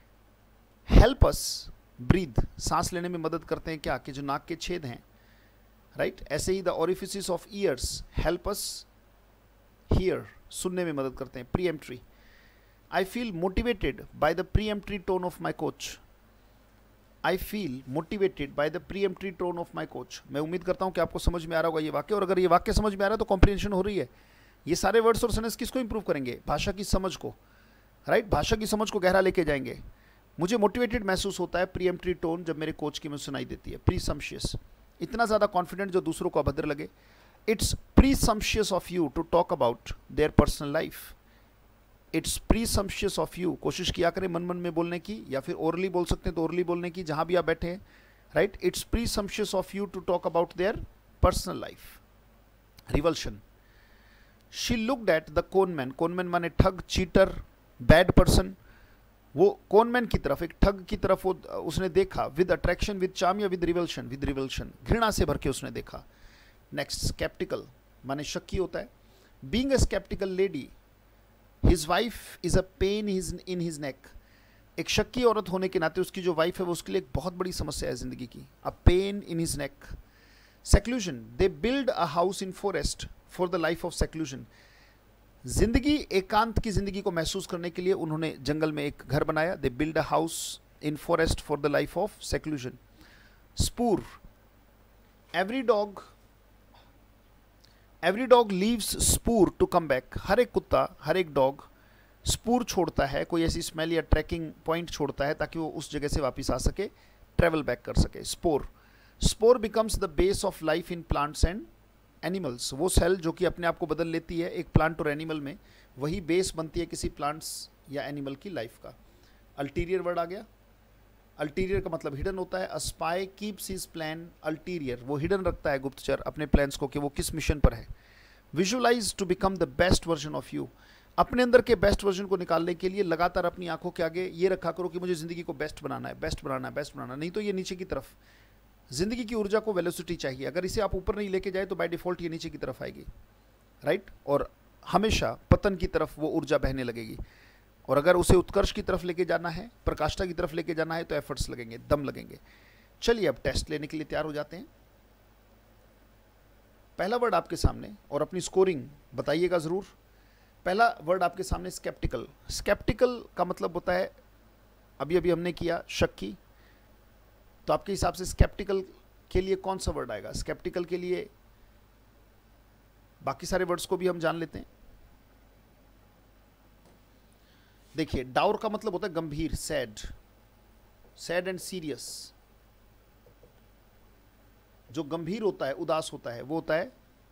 हेल्प अस ब्रीथ, सांस लेने में मदद करते हैं क्या? कि जो नाक के छेद हैं, राइट। ऐसे ही the orifices of ears help us hear, सुनने में मदद करते हैं। Peremptory, I feel motivated by the peremptory tone of my coach. I feel motivated by the peremptory tone of my coach. मैं उम्मीद करता हूं कि आपको समझ में आ रहा होगा ये वाक्य, और अगर ये वाक्य समझ में आ रहा है तो कॉम्प्रिहेंशन हो रही है। ये सारे वर्ड्स और सेंटेंस किसको इंप्रूव करेंगे? भाषा की समझ को, राइट। भाषा की समझ को गहरा लेके जाएंगे। मुझे मोटिवेटेड महसूस होता है, प्रीएम्प्टरी टोन जब मेरे कोच की मुझे सुनाई देती है। प्रीसम्पशियस, इतना ज़्यादा कॉन्फिडेंट जो दूसरों को अभद्र लगे। It's presumptuous of you to talk about their personal life. It's presumptuous of you, कोशिश किया करें मन मन में बोलने की, या फिर ओरली बोल सकते हैं तो ओरली बोलने की, जहां भी आप बैठे हैं, right. It's presumptuous of you to talk about their personal life. Revulsion, she looked at the conman, conman माने ठग, चीटर, बैड पर्सन। वो कॉनमैन की तरफ, एक ठग की तरफ वो उसने देखा। विद अट्रैक्शन, विद चार्म या विद रिवल्शन? विद रिवल्शन, घृणा से भर के उसने देखा। नेक्स्ट, स्केप्टिकल माने शक्की होता है। Being a sceptical lady, his wife is a pain in his neck. एक शक्की औरत होने के नाते उसकी जो वाइफ है वो उसके लिए एक बहुत बड़ी समस्या है जिंदगी की। A pain in his neck. Seclusion, they build a house in forest for the life of seclusion. जिंदगी, एकांत की जिंदगी को महसूस करने के लिए उन्होंने जंगल में एक घर बनाया। They build a house in forest for the life of seclusion. Spoor, every dog leaves spoor to come back. हर एक कुत्ता, हर एक डॉग स्पूर छोड़ता है, कोई ऐसी स्मेल या ट्रैकिंग पॉइंट छोड़ता है ताकि वो उस जगह से वापस आ सके, ट्रेवल बैक कर सके। Spore, spore becomes the base of life in plants and animals. वो सेल जो कि अपने आप को बदल लेती है एक प्लांट और एनिमल में, वही बेस बनती है किसी प्लांट्स या एनिमल की लाइफ का। अल्टीरियर वर्ड आ गया। अल्टीरियर का मतलब हिडन होता है। A spy keeps his plan ulterior, वो हिडन रखता है गुप्तचर अपने प्लान्स को कि वो किस मिशन पर है। Visualise to become the best version of you, अपने अंदर के बेस्ट वर्जन को निकालने के लिए लगातार अपनी आंखों के आगे ये रखा करो कि मुझे ज़िंदगी को बेस्ट बनाना है, बेस्ट बनाना है, बेस्ट बनाना, नहीं तो ये नीचे की तरफ। ज़िंदगी की ऊर्जा को वेलोसिटी चाहिए, अगर इसे आप ऊपर नहीं लेके जाए तो बाय डिफ़ॉल्ट ये नीचे की तरफ आएगी, राइट, और हमेशा पतन की तरफ वो ऊर्जा बहने लगेगी। और अगर उसे उत्कर्ष की तरफ लेके जाना है, प्रकाष्ठा की तरफ लेके जाना है, तो एफर्ट्स लगेंगे, दम लगेंगे। चलिए अब टेस्ट लेने के लिए तैयार हो जाते हैं। पहला वर्ड आपके सामने, और अपनी स्कोरिंग बताइएगा ज़रूर। पहला वर्ड आपके सामने स्केप्टिकल। स्केप्टिकल का मतलब होता है, अभी अभी हमने किया शक्की, तो आपके हिसाब से स्केप्टिकल के लिए कौन सा वर्ड आएगा? स्केप्टिकल के लिए बाकी सारे वर्ड्स को भी हम जान लेते हैं। देखिए, डाउर का मतलब होता है गंभीर, सैड, सैड एंड सीरियस। जो गंभीर होता है, उदास होता है, वो होता है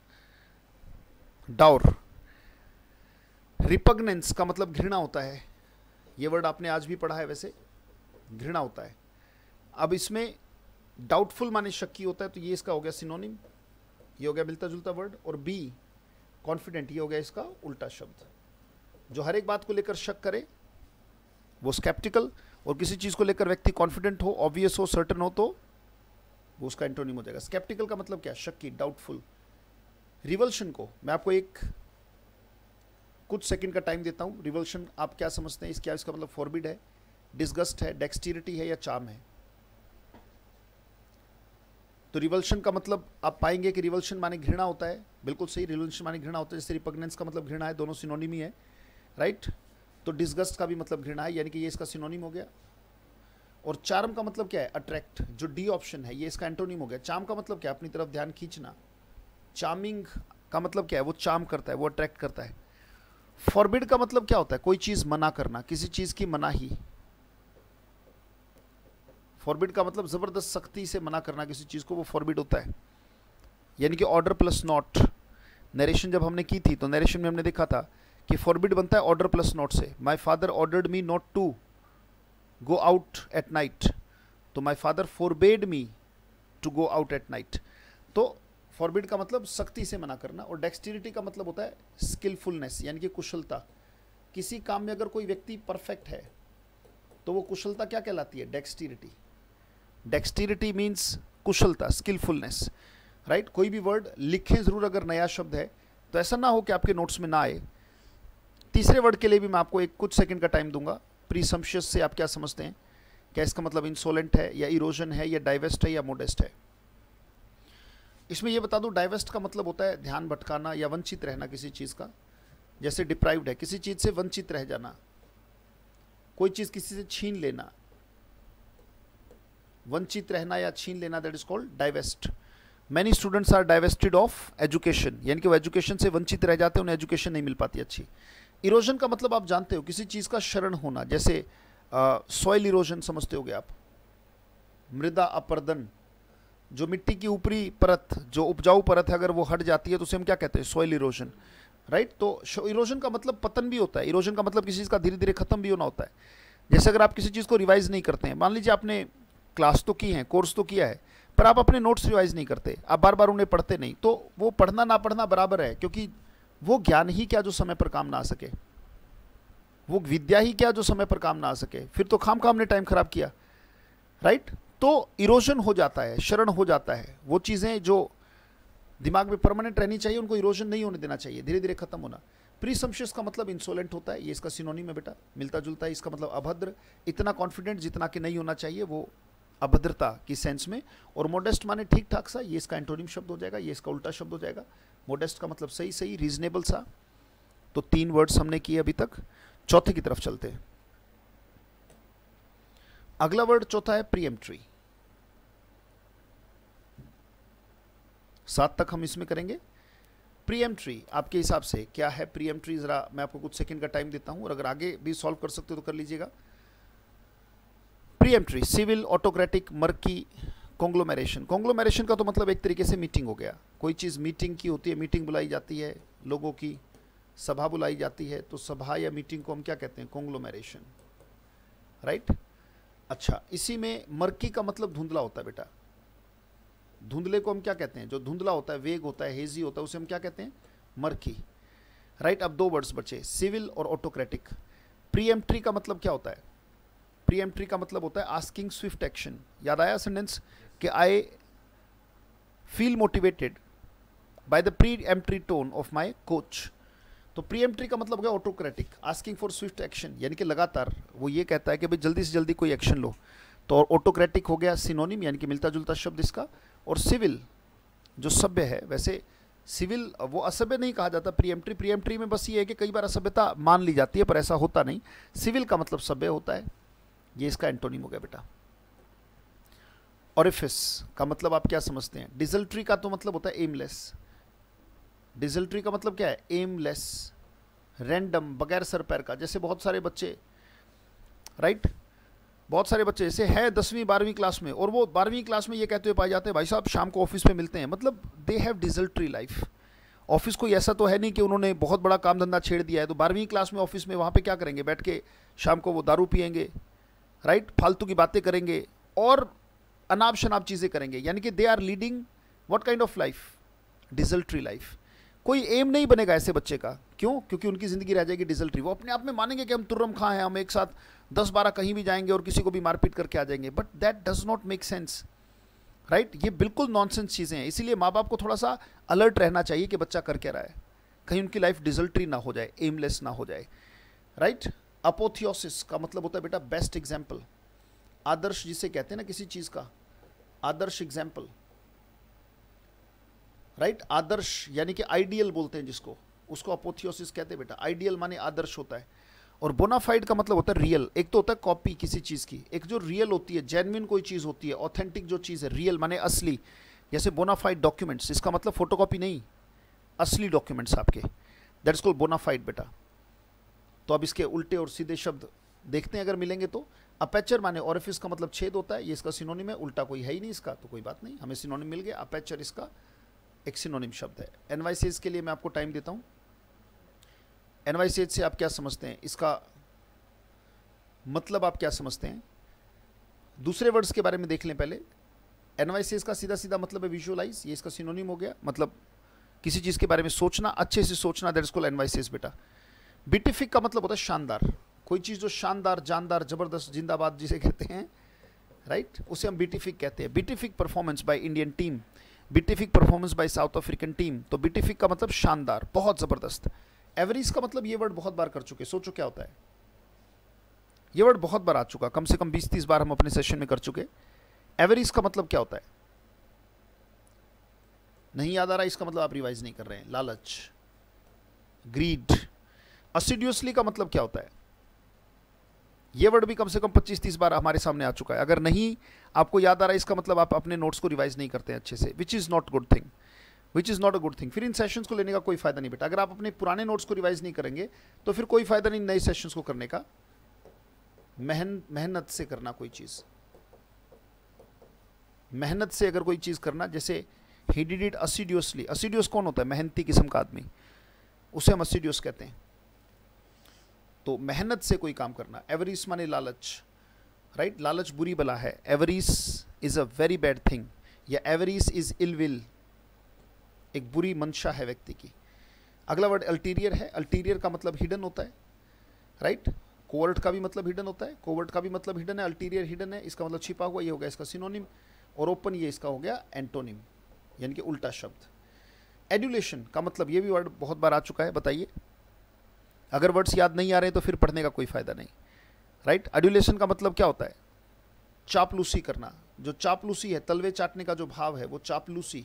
डाउर। रिपग्नेंस का मतलब घृणा होता है, ये वर्ड आपने आज भी पढ़ा है वैसे, घृणा होता है। अब इसमें डाउटफुल माने शक्की होता है, तो ये इसका हो गया सिनोनिम, ये हो गया मिलता जुलता वर्ड। और बी कॉन्फिडेंट, ये हो गया इसका उल्टा शब्द। जो हर एक बात को लेकर शक करे वो स्केप्टिकल, और किसी चीज़ को लेकर व्यक्ति कॉन्फिडेंट हो, ऑब्वियस हो, सर्टन हो, तो वो उसका एंटोनिम हो जाएगा। स्केप्टिकल का मतलब क्या? शक्की, डाउटफुल। रिवल्शन को मैं आपको एक कुछ सेकंड का टाइम देता हूं। रिवल्शन आप क्या समझते हैं? क्या इसका मतलब फॉरबिड है, डिसगस्ट है, डेक्सटिरिटी है, या चार्म है? तो रिवल्शन का मतलब आप पाएंगे कि रिवल्शन माने घृणा होता है, बिल्कुल सही, रिवल्शन माने घृणा होता है। जैसे रिपग्नेंस का मतलब घृणा है, दोनों सिनोनिम ही है, राइट। तो डिसगस्ट का भी मतलब घृणा है, यानी कि ये इसका सिनोनिम हो गया। और चार्म का मतलब क्या है? अट्रैक्ट, जो डी ऑप्शन है, ये इसका एंटोनिम हो गया। चार्म का मतलब क्या? अपनी तरफ ध्यान खींचना। चार्मिंग का मतलब क्या है? वो चार्म करता है, वो अट्रैक्ट करता है। फॉरबिड का मतलब क्या होता है? कोई चीज मना करना, किसी चीज की मनाही। फॉरबिड का मतलब जबरदस्त सख्ती से मना करना किसी चीज को, वो फॉरबिड होता है। यानी कि ऑर्डर प्लस नॉट। नरेशन जब हमने की थी तो नरेशन में हमने देखा था कि फॉरबिड बनता है ऑर्डर प्लस नॉट से। My father ordered me not to go out at night, तो my father forbade me to go out at night. तो फॉरबिड का मतलब सख्ती से मना करना। और डेक्सटिरिटी का मतलब होता है स्किलफुलनेस, यानी कि कुशलता। किसी काम में अगर कोई व्यक्ति परफेक्ट है तो वो कुशलता क्या कहलाती है? डेक्सटिरिटी। डेक्सटिरिटी मीन्स कुशलता, स्किलफुलनेस, राइट। कोई भी वर्ड लिखें जरूर, अगर नया शब्द है तो ऐसा ना हो कि आपके नोट्स में ना आए। तीसरे वर्ड के लिए भी मैं आपको एक कुछ सेकंड का टाइम दूंगा। प्रीसम्पशियस से आप क्या समझते हैं? क्या इसका मतलब इंसोलेंट है, या इरोजन है, या डाइवेस्ट है, या मोडेस्ट है? इसमें यह बता दूं, डाइवेस्ट का मतलब होता है ध्यान भटकाना या वंचित रहना किसी चीज़ का। जैसे डिप्राइव्ड है, किसी चीज़ से वंचित रह जाना, कोई चीज़ किसी से छीन लेना, वंचित रहना या छीन लेना, that is called divest. Many students are divested of education, यानी कि वो एजुकेशन से वंचित रह जाते हैं, उन्हें एजुकेशन नहीं मिल पाती अच्छी। इरोजन का मतलब आप जानते हो, किसी चीज़ का शरण होना। जैसे सॉइल इरोजन समझते होगे आप, मृदा अपर्दन। जो मिट्टी की ऊपरी परत, जो उपजाऊ परत है, अगर वो हट जाती है तो उसे हम क्या कहते हैं? Soil erosion, right. तो इरोजन का मतलब पतन भी होता है। इरोजन का मतलब किसी चीज़ का धीरे धीरे खत्म भी होना होता है। जैसे अगर आप किसी चीज़ को रिवाइज नहीं करते हैं, मान लीजिए आपने क्लास तो की है, कोर्स तो किया है, पर आप अपने नोट्स रिवाइज नहीं करते, आप बार बार उन्हें पढ़ते नहीं, तो वो पढ़ना ना पढ़ना बराबर है, क्योंकि वो ज्ञान ही क्या जो समय पर काम ना आ सके, वो विद्या ही क्या जो समय पर काम ना आ सके, फिर तो खाम खाम ने टाइम खराब किया, राइट। तो इरोजन हो जाता है, शरण हो जाता है। वो चीज़ें जो दिमाग में परमानेंट रहनी चाहिए उनको इरोजन नहीं होने देना चाहिए, धीरे धीरे खत्म होना। प्रीसम्पशियस का मतलब इंसोलेंट होता है, ये इसका सिनोनिम है बेटा, मिलता जुलता है। इसका मतलब अभद्र, इतना कॉन्फिडेंट जितना कि नहीं होना चाहिए, वो अभद्रता की सेंस में। और मोडेस्ट माने ठीक ठाक सा, ये इसका एंटोनिम शब्द हो जाएगा, ये इसका उल्टा शब्द हो जाएगा। मोडेस्ट का मतलब सही सही, रीजनेबल सा। तो 3 वर्ड्स हमने किए अभी तक। चौथे की तरफ चलते हैं। अगला वर्ड चौथा है प्रीएम्प्टरी। 7 तक हम इसमें करेंगे। प्रीएम्प्टरी आपके हिसाब से क्या है? प्रीएम्प्टरी जरा मैं आपको कुछ सेकंड का टाइम देता हूं, और अगर आगे भी सॉल्व कर सकते हो तो कर लीजिएगा। Peremptory, civil, autocratic, murky, conglomeration. Conglomeration का तो मतलब एक तरीके से मीटिंग हो गया। कोई चीज़ मीटिंग की होती है, मीटिंग बुलाई जाती है लोगों की, सभा बुलाई जाती है, तो सभा या मीटिंग को हम क्या कहते हैं? कॉन्ग्लोमेरेशन। राइट। अच्छा, इसी में मर्की का मतलब धुंधला होता है बेटा। धुंधले को हम क्या कहते हैं? जो धुंधला होता है, वेग होता है, हेजी होता है, उसे हम क्या कहते हैं? मर्की। राइट। अब 2 वर्ड्स बचे, सिविल और ऑटोक्रेटिक। प्रीएम्प्टरी का मतलब क्या होता है? प्रीएम्प्टरी का मतलब होता है आस्किंग स्विफ्ट एक्शन। याद आया सेंटेंस कि I feel motivated by the peremptory tone of my coach. तो प्रीएम्प्टरी का मतलब हो गया autocratic, asking for swift action, यानी कि लगातार वो ये कहता है कि भाई जल्दी से जल्दी कोई एक्शन लो। तो ऑटोक्रेटिक हो गया सिनोनिम, यानी कि मिलता जुलता शब्द इसका। और सिविल जो सभ्य है, वैसे सिविल वो असभ्य नहीं कहा जाता। प्रीएम्प्टरी, प्रीएम्प्टरी में बस ये है कि कई बार असभ्यता मान ली जाती है, पर ऐसा होता नहीं। सिविल का मतलब सभ्य होता है। ये इसका एंटोनिम हो गया बेटा। ऑरिफिस का मतलब आप क्या समझते हैं? डिजल्ट्री का तो मतलब होता है एमलेस। डिजल्ट्री का मतलब क्या है? एमलेस, रैंडम, बगैर सर पैर का। जैसे बहुत सारे बच्चे, राइट, बहुत सारे बच्चे ऐसे हैं 10वीं 12वीं क्लास में, और वो 12वीं क्लास में ये कहते हुए पाए जाते हैं भाई साहब शाम को ऑफिस में मिलते हैं। मतलब they have desultory life. Office कोई ऐसा तो है नहीं कि उन्होंने बहुत बड़ा काम धंधा छेड़ दिया है। तो 12वीं क्लास में ऑफिस में वहाँ पे क्या करेंगे? बैठ के शाम को वो दारू पियेंगे, राइट, फालतू की बातें करेंगे और अनाप शनाप चीज़ें करेंगे। यानी कि they are leading what kind of life? Desultory life. कोई एम नहीं बनेगा ऐसे बच्चे का। क्यों? क्योंकि उनकी ज़िंदगी रह जाएगी डिजल्ट्री। वो अपने आप में मानेंगे कि हम तुर्रम खां हैं, हम एक साथ 10-12 कहीं भी जाएंगे और किसी को भी मारपीट करके आ जाएंगे। But that does not make sense, right. ये बिल्कुल नॉनसेंस चीज़ें हैं। इसीलिए माँ बाप को थोड़ा सा अलर्ट रहना चाहिए कि बच्चा कर क्या रहा है, कहीं उनकी लाइफ डिजल्ट्री ना हो जाए, एमलेस ना हो जाए, राइट। अपोथियोसिस का मतलब होता है बेटा बेस्ट एग्जाम्पल। आदर्श जिसे कहते हैं ना किसी चीज़ का, आदर्श एग्जाम्पल, राइट। आदर्श यानी कि आइडियल बोलते हैं जिसको, उसको अपोथियोसिस कहते हैं बेटा। आइडियल माने आदर्श होता है। और बोनाफाइड का मतलब होता है रियल। एक तो होता है कॉपी किसी चीज़ की, एक जो रियल होती है, जेन्युइन कोई चीज़ होती है, ऑथेंटिक जो चीज़ है, रियल माने असली। जैसे बोनाफाइड डॉक्यूमेंट्स, इसका मतलब फोटोकॉपी नहीं, असली डॉक्यूमेंट्स आपके, दैट इज कॉल्ड बोनाफाइड बेटा। तो अब इसके उल्टे और सीधे शब्द देखते हैं अगर मिलेंगे तो। अपेचर माने ऑरिफिस का मतलब छेद होता है, ये इसका सिनोनिम है। उल्टा कोई है ही नहीं इसका, तो कोई बात नहीं, हमें सिनोनिम मिल गया। अपेचर इसका एक सिनोनिम शब्द है। एनवाइसेज के लिए मैं आपको टाइम देता हूं। एनवाइसेज से आप क्या समझते हैं? इसका मतलब आप क्या समझते हैं? दूसरे वर्ड्स के बारे में देख लें पहले। एनवाइसेज का सीधा सीधा मतलब है विजुअलाइज, ये इसका सिनोनिम हो गया। मतलब किसी चीज़ के बारे में सोचना, अच्छे से सोचना, दैट इज कॉल्ड एनवाइसेज बेटा। बीटिफिक का मतलब होता है शानदार। कोई चीज़ जो शानदार, जानदार, जबरदस्त, जिंदाबाद जिसे कहते हैं, राइट, उसे हम बीटिफिक कहते हैं। Beatific performance by Indian team, beatific performance by South African team. तो बीटिफिक का मतलब शानदार, बहुत ज़बरदस्त। एवरेज का मतलब ये वर्ड बहुत बार कर चुके, सोचो क्या होता है? ये वर्ड बहुत बार आ चुका, कम से कम 20-30 बार हम अपने सेशन में कर चुके। एवरेज का मतलब क्या होता है? नहीं याद आ रहा, इसका मतलब आप रिवाइज नहीं कर रहे हैं। लालच, ग्रीड। असिडियसली का मतलब क्या होता है? ये वर्ड भी कम से कम 25-30 बार हमारे सामने आ चुका है। अगर नहीं आपको याद आ रहा है, इसका मतलब आप अपने नोट्स को रिवाइज नहीं करते हैं अच्छे से, which is not good thing, which is not a good thing. फिर इन सेशंस को लेने का कोई फायदा नहीं बेटा। अगर आप अपने पुराने नोट्स को रिवाइज नहीं करेंगे तो फिर कोई फायदा नहीं नए सेशंस को करने का। मेहनत से करना कोई चीज़, मेहनत से अगर कोई चीज़ करना, जैसे ही डिड इट असिडियसली। असिडियस कौन होता है? मेहनती किस्म का आदमी, उसे हम असिडियस कहते हैं। तो मेहनत से कोई काम करना। एवरीस माने लालच, राइट। लालच बुरी बला है। Avarice is a very bad thing, या एवरीस इज इल विल, एक बुरी मंशा है व्यक्ति की। अगला वर्ड अल्टीरियर है। अल्टीरियर का मतलब हिडन होता है, राइट। कोवर्ट का भी मतलब हिडन होता है, कोवर्ट का भी मतलब हिडन है। अल्टीरियर हिडन है, इसका मतलब छिपा हुआ, ये हो गया इसका सिनोनिम। और ओपन, ये इसका हो गया एंटोनिम, यानी कि उल्टा शब्द। एड्यूलेशन का मतलब, ये भी वर्ड बहुत बार आ चुका है, बताइए। अगर वर्ड्स याद नहीं आ रहे तो फिर पढ़ने का कोई फायदा नहीं, राइट। एड्यूलेशन का मतलब क्या होता है? चापलूसी करना। जो चापलूसी है, तलवे चाटने का जो भाव है, वो चापलूसी,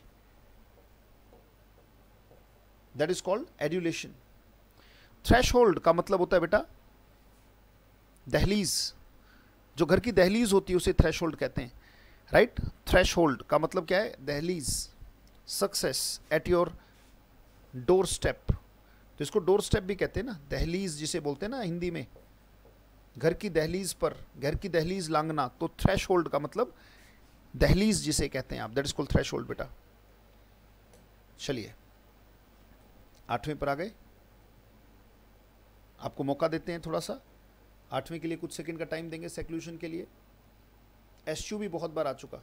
that is called adulation. Threshold का मतलब होता है बेटा दहलीज। जो घर की दहलीज होती है उसे थ्रेशहोल्ड कहते हैं, राइट। थ्रेशहोल्ड का मतलब क्या है? दहलीज। Success at your door step, तो इसको डोर स्टेप भी कहते हैं ना, दहलीज जिसे बोलते हैं ना हिंदी में, घर की दहलीज पर, घर की दहलीज लांघना। तो थ्रेशहोल्ड का मतलब दहलीज जिसे कहते हैं आप, दैट इज कॉल्ड थ्रेशहोल्ड बेटा। चलिए 8वें पर आ गए, आपको मौका देते हैं थोड़ा सा। 8वें के लिए कुछ सेकंड का टाइम देंगे सेक्लूजन के लिए। एस्च्यू भी बहुत बार आ चुका।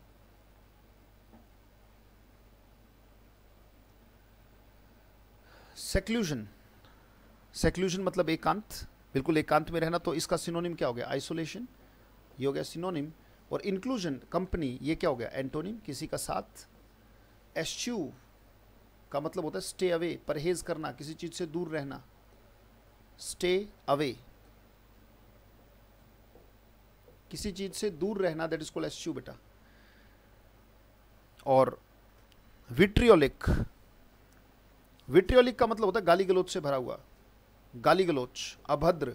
सेक्लूजन, सेक्लूजन मतलब एकांत, बिल्कुल एकांत में रहना। तो इसका सिनोनिम क्या हो गया? आइसोलेशन, ये हो गया सिनोनिम। और इंक्लूजन, कंपनी, ये क्या हो गया? एंटोनिम, किसी का साथ। एस्च्यू का मतलब होता है स्टे अवे, परहेज करना, किसी चीज से दूर रहना, स्टे अवे, किसी चीज से दूर रहना, दैट इज कॉल्ड एस्च्यू बेटा। और विट्रियोलिक, विट्रियोलिक का मतलब होता है गाली गलौज से भरा हुआ, गाली गलौज, अभद्र।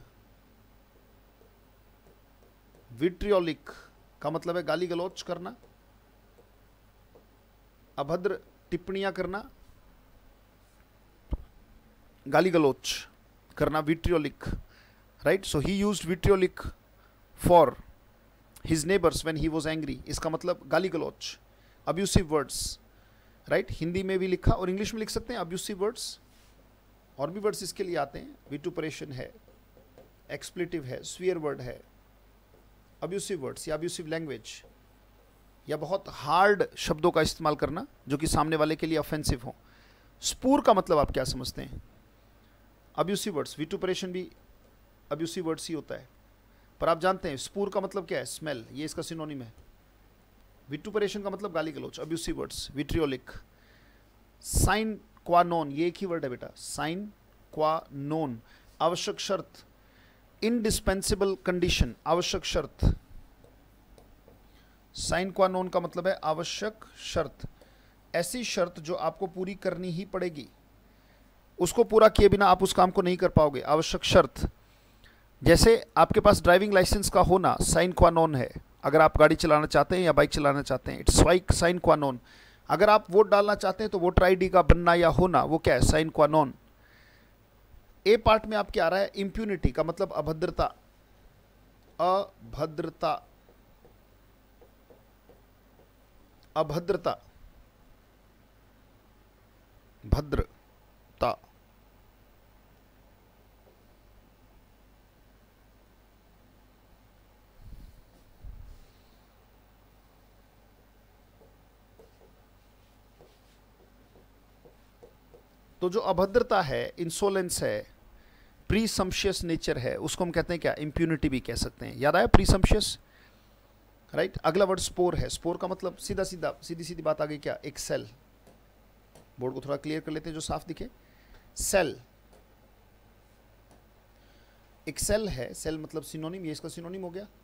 विट्रियोलिक का मतलब है गाली गलौज करना, अभद्र टिप्पणियां करना, गाली गलौज करना, vitriolic, right. So he used vitriolic for his neighbours when he was angry. इसका मतलब गाली गलौज, अब्यूसिव वर्ड्स, राइट। हिंदी में भी लिखा और इंग्लिश में लिख सकते हैं अब्यूसिव वर्ड्स, और भी वर्ड्स इसके लिए आते हैं। विटुपरेशन है, एक्सप्लेटिव है, स्वीयर वर्ड है, अब्यूसिव वर्ड्स या अब्यूसिव लैंग्वेज, या बहुत हार्ड शब्दों का इस्तेमाल करना जो कि सामने वाले के लिए ऑफेंसिव हो। स्पूर का मतलब आप क्या समझते हैं? अब्यूसिव वर्ड्स, विटुपरेशन भी अब्यूसिव वर्ड्स ही होता है, पर आप जानते हैं स्पूर का मतलब क्या है? स्मेल, ये इसका सिनोनिम है। विटुपरेशन का मतलब गाली गलौज, abusive words, vitriolic. Sine qua non, ये एक ही वर्ड है बेटा, साइन क्वा नॉन, आवश्यक शर्त, इंडिस्पेंसिबल कंडीशन, आवश्यक शर्त। साइन क्वा नॉन का मतलब है आवश्यक शर्त, ऐसी शर्त जो आपको पूरी करनी ही पड़ेगी, उसको पूरा किए बिना आप उस काम को नहीं कर पाओगे, आवश्यक शर्त। जैसे आपके पास ड्राइविंग लाइसेंस का होना साइन क्वा नॉन है, अगर आप गाड़ी चलाना चाहते हैं या बाइक चलाना चाहते हैं, इट्स साइन क्वा नॉन। अगर आप वोट डालना चाहते हैं तो वोटर आईडी का बनना या होना, वो क्या है? Sign qua non. ए पार्ट में आपके आ रहा है इम्प्यूनिटी का मतलब अभद्रता, अभद्रता, अभद्रता, भद्रता। तो जो अभद्रता है, इंसोलेंस है, प्रीसम्पशियस नेचर है, उसको हम कहते हैं क्या? इम्प्यूनिटी भी कह सकते हैं। याद आया प्रीसम्पशियस, राइट। अगला वर्ड स्पोर है। स्पोर का मतलब सीधा सीधा सीधी सीधी बात आ गई क्या? एक सेल। बोर्ड को थोड़ा क्लियर कर लेते हैं जो साफ दिखे। सेल, एक सेल है, सेल मतलब सिनोनिम, ये इसका सिनोनिम हो गया।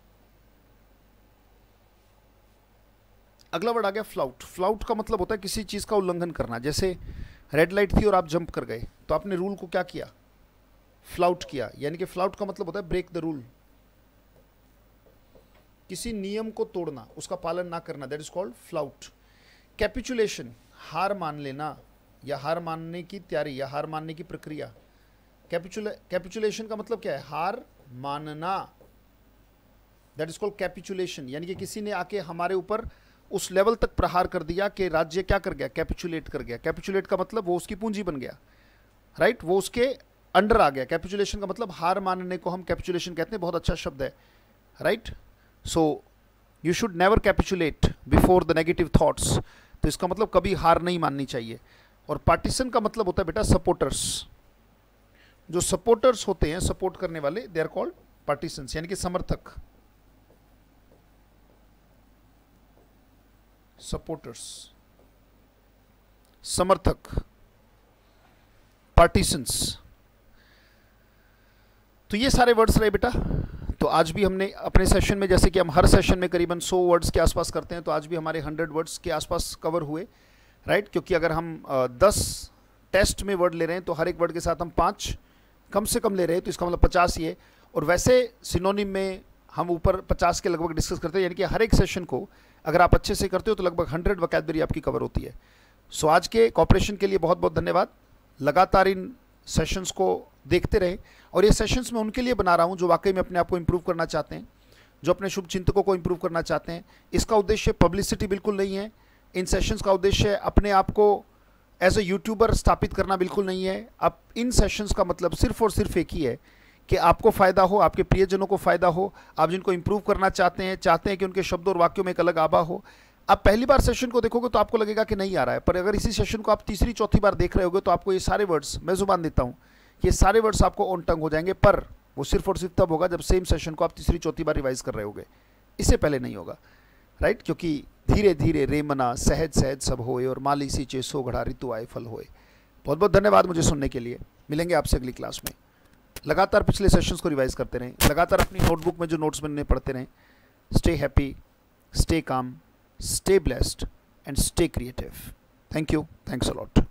अगला वर्ड आ गया फ्लाउट। फ्लाउट का मतलब होता है किसी चीज का उल्लंघन करना। जैसे रेड लाइट थी और आप जंप कर गए, तो आपने रूल को क्या किया? फ्लाउट किया। यानी कि फ्लाउट का मतलब होता है ब्रेक द रूल, किसी नियम को तोड़ना, उसका पालन ना करना, that is called flout. Capitulation, हार मान लेना या हार मानने की तैयारी या हार मानने की प्रक्रिया। कैपिचुलेशन का मतलब क्या है? हार मानना, दैट इज कॉल्ड कैपिचुलेशन। यानी कि किसी ने आके हमारे ऊपर उस लेवल तक प्रहार कर दिया कि राज्य क्या कर गया? कैपिचुलेट कर गया। कैपिचुलेट का मतलब वो उसकी पूंजी बन गया, राइट, वो उसके अंडर आ गया। कैपिचुलेशन का मतलब हार मानने को हम कैपिचुलेशन कहते हैं। बहुत अच्छा शब्द है, right. So you should never capitulate before the negative thoughts. तो इसका मतलब कभी हार नहीं माननी चाहिए। और पार्टीशन का मतलब होता है बेटा सपोर्टर्स। जो सपोर्टर्स होते हैं, सपोर्ट करने वाले, दे आर कॉल्ड पार्टीशंस, यानी कि समर्थक, सपोर्टर्स, समर्थक, पार्टीशंस। तो ये सारे वर्ड्स रहे बेटा। तो आज भी हमने अपने सेशन में, जैसे कि हम हर सेशन में करीबन 100 वर्ड्स के आसपास करते हैं, तो आज भी हमारे 100 वर्ड्स के आसपास कवर हुए, राइट। क्योंकि अगर हम 10 टेस्ट में वर्ड ले रहे हैं तो हर एक वर्ड के साथ हम 5 कम से कम ले रहे हैं, तो इसका मतलब 50 ही है। और वैसे सिनोनिम में हम ऊपर 50 के लगभग डिस्कस करते हैं, यानी कि हर एक सेशन को अगर आप अच्छे से करते हो तो लगभग 100 वोकैबुलरी आपकी कवर होती है। सो आज के कॉपरेशन के लिए बहुत बहुत धन्यवाद। लगातार इन सेशंस को देखते रहें, और ये सेशंस मैं उनके लिए बना रहा हूँ जो वाकई में अपने आप को इम्प्रूव करना चाहते हैं, जो अपने शुभ चिंतकों को इम्प्रूव करना चाहते हैं। इसका उद्देश्य पब्लिसिटी बिल्कुल नहीं है। इन सेशंस का उद्देश्य अपने आप को एज ए यूट्यूबर स्थापित करना बिल्कुल नहीं है। अब इन सेशंस का मतलब सिर्फ और सिर्फ एक ही है कि आपको फ़ायदा हो, आपके प्रियजनों को फ़ायदा हो, आप जिनको इंप्रूव करना चाहते हैं कि उनके शब्दों और वाक्यों में एक अलग आभा हो। आप पहली बार सेशन को देखोगे तो आपको लगेगा कि नहीं आ रहा है, पर अगर इसी सेशन को आप तीसरी चौथी बार देख रहे होगे तो आपको ये सारे वर्ड्स, मैं जुबान देता हूँ, ये सारे वर्ड्स आपको ऑन टंग हो जाएंगे। पर वो सिर्फ और सिर्फ तब होगा जब सेम सेशन को आप तीसरी चौथी बार रिवाइज कर रहे होगे, इससे पहले नहीं होगा, राइट? क्योंकि धीरे धीरे रेमना सहज सहज सब होए और माली सींचे सो घड़ा ऋतु आए फल होए। बहुत बहुत धन्यवाद मुझे सुनने के लिए। मिलेंगे आपसे अगली क्लास में। लगातार पिछले सेशंस को रिवाइज करते रहें, लगातार अपनी नोटबुक में जो नोट्स बनने पढ़ते रहें। Stay happy, stay calm, stay blessed and stay creative. Thank you, thanks a lot.